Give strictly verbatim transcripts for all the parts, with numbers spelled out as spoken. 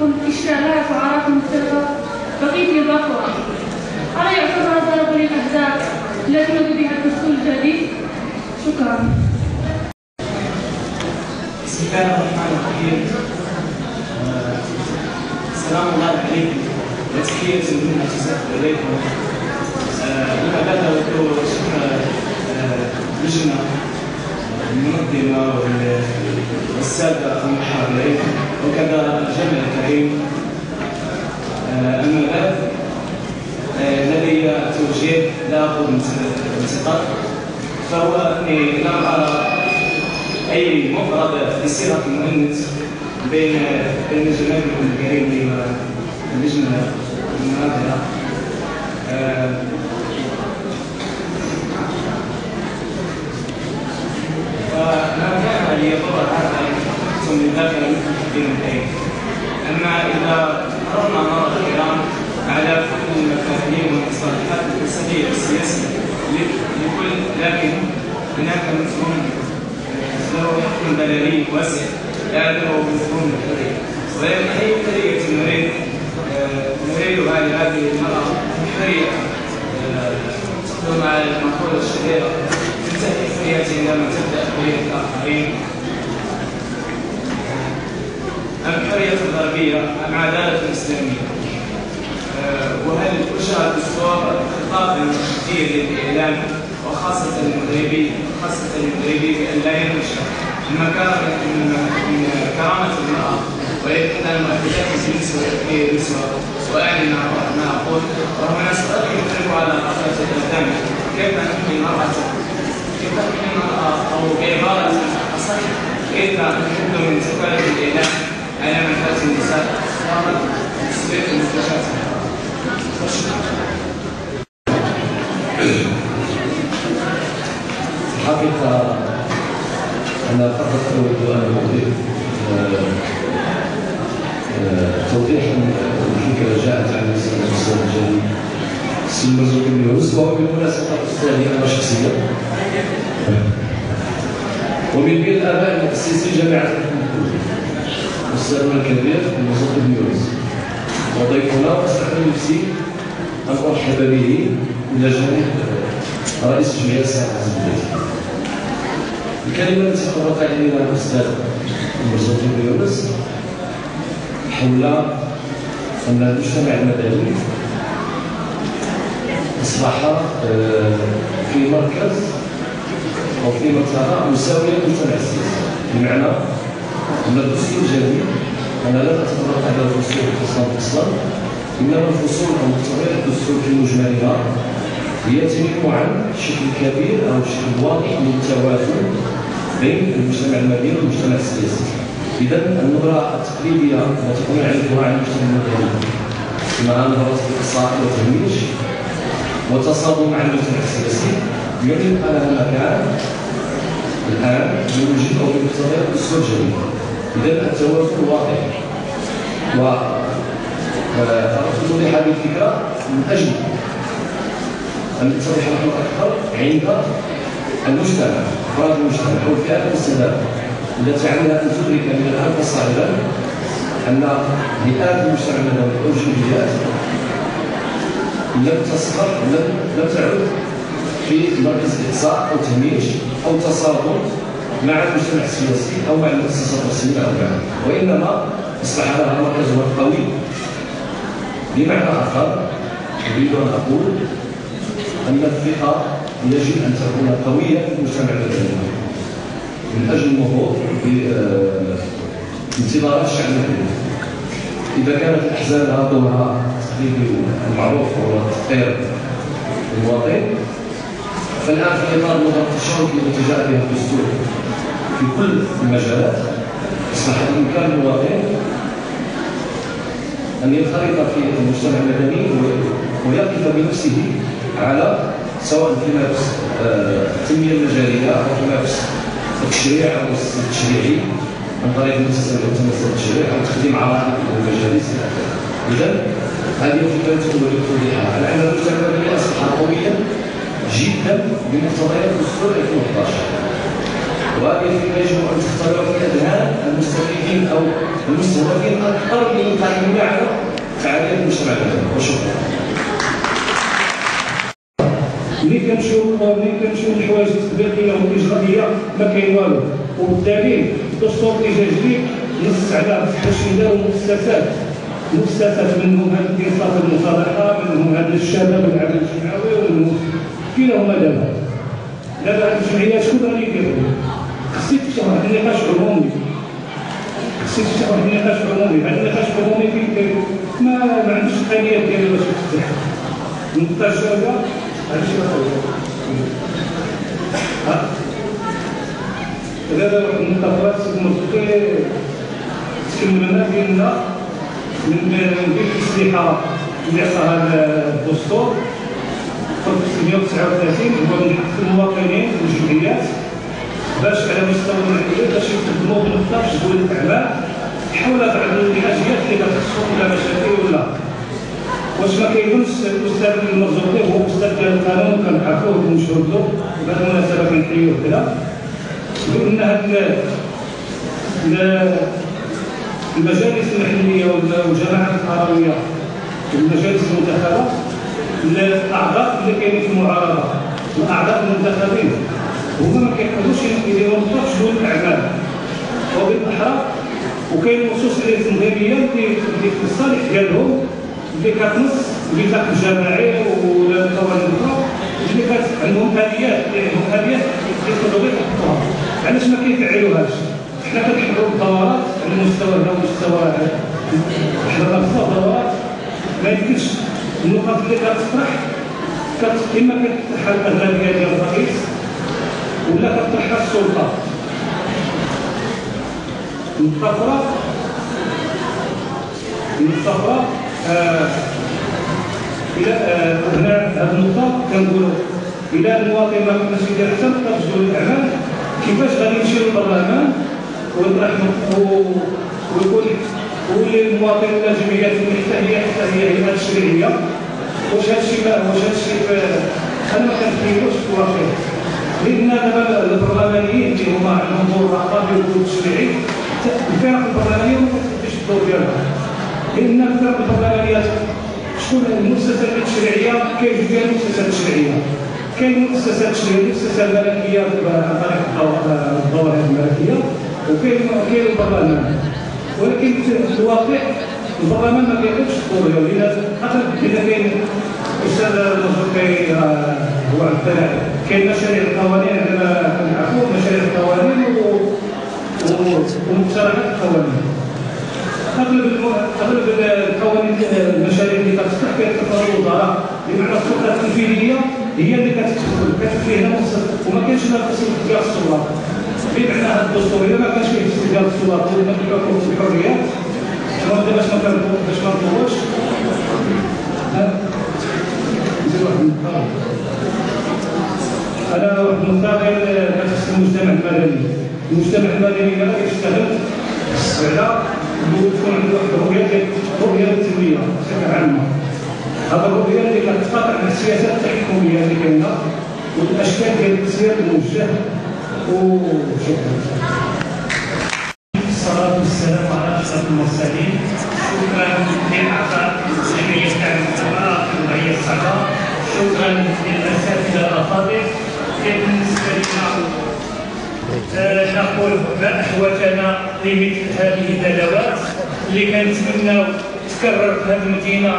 تكون اشتعالات وعارات مختلفة بقية الباقورة. ألا يعتبر هذا ضمن الأهداف التي يريد بها الدستور الجديد؟ شكرا. بسم الله الرحمن الرحيم. سلام الله عليكم وتحية من الجزائر إليكم. أنا بدأ شكر اللجنة المنظمة والسادة المحاضرين وكذا الجمع الكريم. أما الآن لدي توجيه لا أقول انتقاد، فهو أني لم أرى أي مفرد في سيرة المؤنث بين بين الجناب الكريم واللجنة المناظرة. فما كان ليضر هذا ثم ذاك المتحدثين الكريم. أما إذا أردنا نرى الكلام على فهم المفاهيم والمصطلحات الفلسفية والسياسية لكل، لكن هناك مفهوم له حكم بلدي واسع يعتبر مفهوم الحرية، وأي حرية نريد نريدها لهذه المرأة حرية تقدم على المقولة الشهيرة تنتهي حريتي عندما تبدأ حرية الآخرين. أم حرية الغربية أم عدالة الإسلامية؟ وهل أنشأ الدستور خطابا جديا للإعلام وخاصة المغربي خاصة المغربي بأن لا ينشأ من كرامة المرأة ويكون المؤثرات في النسوة؟ وأعني ما أقول وهنا سؤال يختلف على الأساس القدامى: كيف نحمي المرأة؟ كيف نحمي المرأة؟ أو بعبارة أصح كيف نحد من سكالة الإعلام على منفعة النساء صارت تسبيق المستشفى؟ الحقيقة أنا فقط أود أن أضيف توضيحا الفكرة جاءت عن مسألة الدستور الجديد. السي مرزوق بن يونس، وهو بالمناسبة أستاذي أنا شخصيا ومن بين الآباء المؤسسين جامعة الحكم أستاذنا الكبير مرزوق بن يونس، وضيفنا واستحمل نفسي أن أرحب به إلى جانب رئيس جمعية الساعة الزبيدي. الكلمة التي تطرق إليها الأستاذ مرزوق بن يونس حول أن المجتمع المدني أصبح في مركز أو في مرتبة مساوية للمجتمع السياسي، بمعنى أن الدستور الجديد أنا لا أتطرق على الفصول فصلا فصلا، إنما الفصول أو مقتضيات الدستور في مجملها هي تنم عن شكل كبير أو شكل واضح من التوازن بين المجتمع المدني والمجتمع السياسي. إذا النظرة التقليدية التي كنا نعرفها عن المجتمع المدني اسمها نظرة الإقصاء والتهميش وتصادم مع المجتمع السياسي، يجب أن لها مكان الآن بوجود أو بمقتضيات الدستور الجديد. إذا التوازن واضح، وأردت توضيح هذه الفكرة من أجل أن تتضح نحن أكثر عند المجتمع، أفراد المجتمع أو الفئات المستهدفة التي عليها أن تدرك من الآن فصاعدا أن مئات المجتمع المدني أو الجمعيات لم تصبر لم لم تعد في مركز إقصاء أو تهميش أو تصادم مع المجتمع السياسي أو مع المؤسسات الرسمية أو معه، وإنما أصبح لها مركز قوي. بمعنى آخر أريد أن أقول أن الثقة يجب أن تكون قوية في المجتمع المدني من أجل النهوض بانتظارات الشعب المدني. إذا كانت الأحزاب لها دورها التقليدي المعروف وهو تطهير المواطن، فالآن في إطار نظرة الشعوب التي جاء بها الدستور في كل المجالات أصبح بإمكان المواطن أن ينخرط في المجتمع المدني ويقف بنفسه على سواء فيما يخص التنمية المجالية أو فيما يخص التشريع أو التشريعي عن طريق المؤسسات المتمثلة التشريع أو تقديم عرائض المجالس. إذا هذه الفكرة تريد توضيحها على أن المجتمع المدني أصبح قويا جدا بمقتضيات دستور ألفين وأحد عشر. وهذه الفكره يجب ان تختار في اذهان المستفيدين او المستهدفين اكثر من القائمين على فعاليه المجتمع المدني. وشكرا. ملي كنمشيو ملي كنمشيو للحوايج التطبيقيه والاجرائيه ما كاين والو، وبالتالي الدستور اللي جا جديد نص على باش يداروا مؤسسات مؤسسات منهم هذا الانصاف المصالحه، منهم هذا الشباب العمل الجمعوي، ومنهم كاين هما دابا دابا هاد الجمعيات شكون غادي يديروا؟ خصك تفتح واحد النقاش عمومي، خصك تفتح واحد النقاش عمومي، هذا النقاش العمومي فين ما ما عندوش الآليات ديالو باش يفتح. النقطه الجويه هادشي ما ها هذا واحد النقطه سي مرتقي تكلمنا ديالنا من ديك الاسلحه اللي عطاها الدستور ستمائة وتسعة وثلاثين هو من حق المواطنين والجمعيات باش على مستوى المحليات باش يخدموا بنقطه في جدول الاعمال حول بعض الحاجيات اللي كتخصهم ولا مشاكل ولا واش ما كيكونش الاستاذ المرزوقي هو استاذ ديال القانون وكنعرفوه وكنشهد له وبهذه المناسبه كنحيوه كذا بان هاد المجالس المحليه والجماعات القرويه والمجالس المنتخبه الاعضاء اللي كاينين في المعارضه والاعضاء المنتخبين هما ما كيقدروش يديروا نقطه في جدول الاعمال وبالاحرى وكاين نصوص اللي تنظيميه اللي في الصالح ديالهم اللي كتنص الميثاق الجماعي ولا القوانين الاخرى اللي كانت عندهم اليات عندهم اليات يقدروا يحطوها. علاش ما كيفعلوهاش؟ حنا كنحضروا الدورات على المستوى هذا والمستوى هذا حضرنا بزاف دورات ما يمكنش النقط اللي كتطرح كت اما كتطرحها الاغلبيه ديال الرئيس ولا كتطرحها السلطه. النقطه اخرى النقطه اخرى الى هنا هذه النقطه كنقولوا الى المواطن ما كناش يدير حتى نقطه في جدول الاعمال كيفاش غادي يمشي للبرلمان ويطرح ويكون ويولي المواطن ولا الجمعيات حتى هي حتى هي هيئات تشريعيه. واش هادشي واش هادشي انا ما كنتخيلوش في الواقع لان دابا البرلمانيين اللي هما عندهم دور رقابي ودور تشريعي الفرق البرلمانيه ما كتأديش الدور ديالها لان الفرق البرلمانيه شكون المؤسسات التشريعيه كاين جوج ديال المؤسسات التشريعيه كاين مؤسسات تشريعيه المؤسسه الملكيه عن طريق الظواهر الملكيه وكاين كاين البرلمان ولكن في الواقع البرلمان ما كياخذش الدور ديالو لان خاطر اذا كاين الاستاذ المرزوقي هو عندنا كاين مشاريع القوانين عندنا كنعرفوا مشاريع القوانين ومقترحات القوانين اغلب اغلب القوانين المشاريع اللي كتطرح كيتطرح الوزراء بمعنى السلطه التنفيذيه هي اللي كتدخل كتفيه هنا وما كاينش لا استقلال السلطات بمعنى هذا الدستور اذا ما كانش فيه استقلال السلطات ولا كيكون فيه الحريات شنو باش ما باش ما نطولوش نزيد واحد النقطه انا واحد النقطه غير كتخص المجتمع المدني. المجتمع المدني لا يشتغل على تكون عنده واحد الرؤيه ديال الرؤيه التنميه بصفه عامه. هذا الرؤيه اللي كتقاطع مع السياسات التحكميه اللي كاينه والاشكال ديال التسيير الموجه. وشكرا. الصلاه والسلام على اشرف المرسلين. شكرا لاعضاء الجمعيه تاع المجتمع الوضعيه الصعبه. شكرا للاساتذه الافاضل. بالنسبه لنا نقول ما احوجنا لمثل هذه الندوات اللي كنتمناو تكرر في هذه المدينه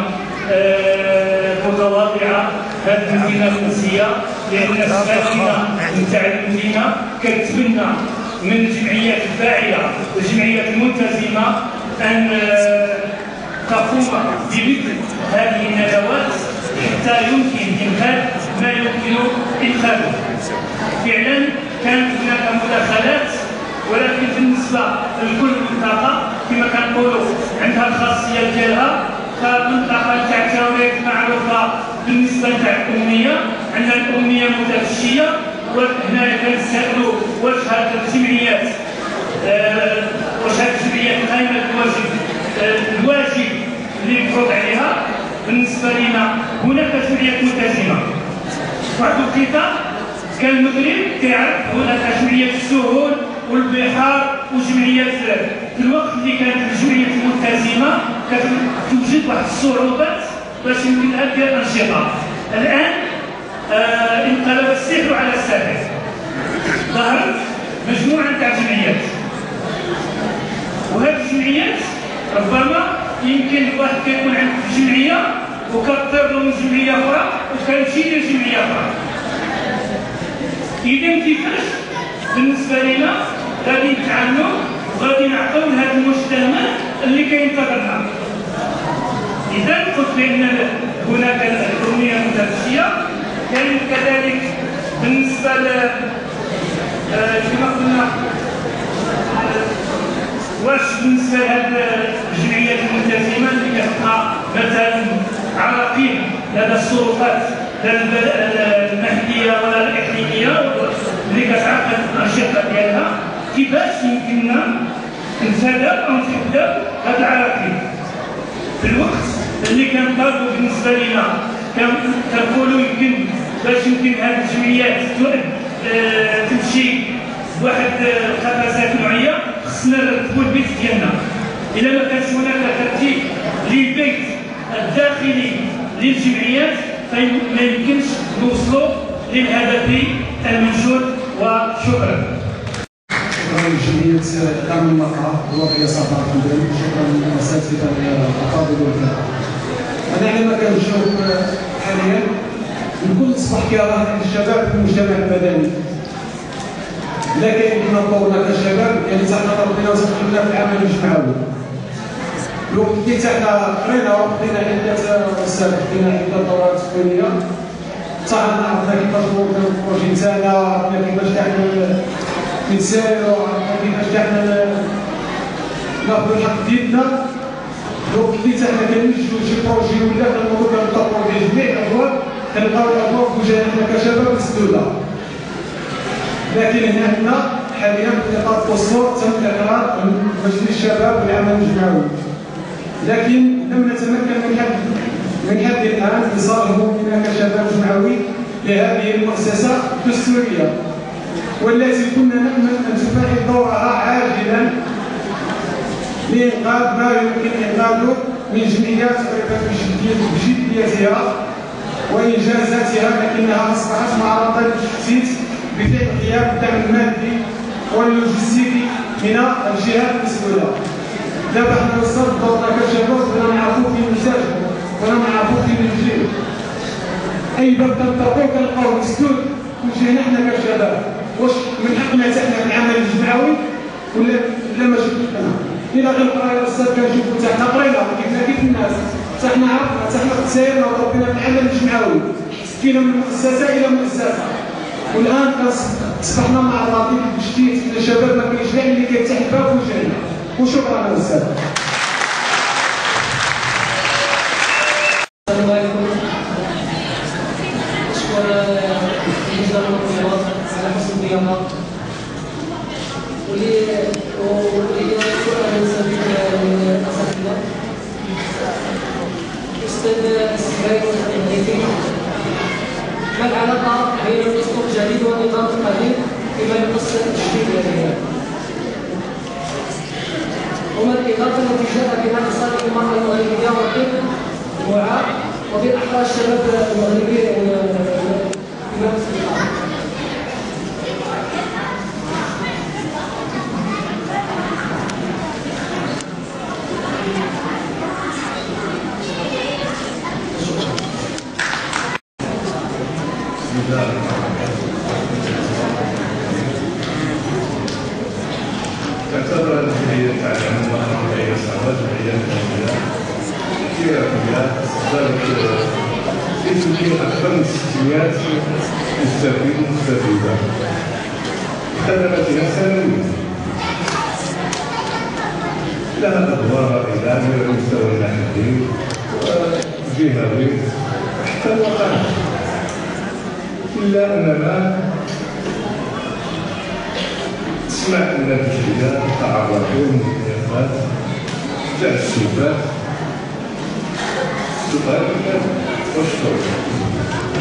متواضعه، هذه المدينه الروسيه، لان الساكنه نتاع المدينه كتمنى من الجمعيات الفاعله والجمعيات الملتزمه ان تقوم بمثل هذه الندوات حتى يمكن انقاذ ما يمكن انقاذه. فعلا كانت هناك مداخلات ولكن بالنسبه لكل منطقه كما كنقولوا عندها الخاصيه ديالها. فالمنطقه تاع التوريد معروفه بالنسبه تاع الامنيه، عندنا الامنيه المتفشيه، وهنا كنسالوا واش هذه الجمعيات آه واش هذه الجمعيات قايمه بالواجب آه الواجب اللي مفروض عليها. بالنسبه لنا هناك جمعيات ملتزمه واحد الوقيته كان المغرب كيعرف هناك جمعيه السهول والبحار وجمعيه في الوقت اللي كانت الجمعيه الملتزمه كتوجد واحد الصعوبات باش يمكن لها دير انشطه. الان آه انقلب السحر على الساحر، ظهرت مجموعه تاع جمعيات، وهذه الجمعيات ربما يمكن الواحد كيكون عنده جمعيه وكطير له من جمعيه اخرى وكيمشي لجمعيه اخرى. اذا كيفاش بالنسبه لنا غادي نتعاملوا وغادي نعطيو لهذا المجتمع اللي كينتظرنا؟ اذا قلت بان هناك الامنيه المدرسيه، كاين كذلك بالنسبه ل كما قلنا واش بالنسبه لهذه الجمعيات الملتزمه اللي كتبقى مثلا عراقيل لدى السلطات لا المحليه ولا الاقليميه اللي كتعقد الانشطه ديالها، كيفاش يمكننا نتفادى او نتحدى هذه العراقيل في الوقت اللي كنطالبوا بالنسبه لنا كنقولوا يمكن باش يمكن هذه الجمعيات تمشي بواحد القفازات نوعيه خصنا نرتبوا البيت ديالنا. الا ما كانش هناك ترتيب للبيت الداخلي للجمعيات فما يمكنش نوصلوا للهدف المنشود. وشكرا. شكرا لجمعيه دعم المراه الوطنيه صفاء الحمداني، شكرا للاساتذه الافاضل والكرام. انا على ما كنشوف حاليا الكل اصبح كراهه الشباب في المجتمع المدني، لكن كنا طورنا كشباب يعني حنا ربنا وسخرنا في العمل الجمعوي. الوقت اللي حنا قرينا وخدينا عده رسائل، خدينا عده دورات تكوينيه، حتى حنا عرفنا كيفاش نوضوا البروجي تاعنا، عرفنا كيفاش حنا نتسايروا، عرفنا كيفاش حنا ناخذوا الحق ديالنا. الوقت اللي حنا كننجزوا شي بروجي ولا كنوضوا كنطبقوا في جميع الابواب، كنلقاو الابواب في وجهنا كشباب مسدوده. لكن هنا حنا حاليا في اطار الدستور تم اقرار مجلس الشباب والعمل الجمعوي، لكن لم نتمكن من حد من حد الان ايصالهم لنا كشباب جمعوي لهذه المؤسسه الدستوريه، والتي كنا نامل ان تفعل دورها عاجلا لانقاذ ما يمكن انقاذه من جمعيات عرفت بجديتها وانجازاتها، لكنها اصبحت معرضه للتشتيت بفعل غياب الدعم المادي واللوجستيكي من الجهات المسؤوله. دابا حنا وصلنا دورنا كشباب ولا نعرفوا فين نتاجروا ولا نعرفوا فين نجيو. اي باب كنطرقوا كنلقاو مسدود وجهنا حنا كشباب. واش من حقنا حتى حنا في العمل الجمعوي ولا لا ماشي حقنا؟ الى غير القرايه الاستاذ كنشوفوا حتى حنا قرينا كيفنا كيف الناس، حتى حنا عرفنا حتى حنا تسايرنا وربينا في العمل الجمعوي، كاينه من مؤسسه الى مؤسسه. والان اصبحنا معرضين للتشتيت للشباب، ما كاينش كاع اللي كيتحدى في وجهنا. وشكرا استاذ. السلام عليكم. اشكر وزاره الرياضه على حسن الضيافه واللي واللي اشكر الاساتذه الاساتذه الاستاذ السباعي والحديثي. ما العلاقه بين الدستور الجديد والنظام القديم فيما يخص تشكيل الهيئات؟ وما الإضافة التي جاء بها لصالح المرأة المغربية والطفل المعاق وبالأحرى الشباب المغربي في نفس الوقت؟ تعتبر الجمعية تعلم أنها جمعية صعبة، جمعية كبيرة كثيرة فيها استخدمت يمكن أكثر من ستينات مستفيد ومستفيدة، خدماتها سنويا، لها أدوار رائدة على المستوى المحلي والجهوي وحتى الوطني، إلا أننا تسمع أن الجمعية تعرضوا لمضايقات تعسفات. السؤال كان واش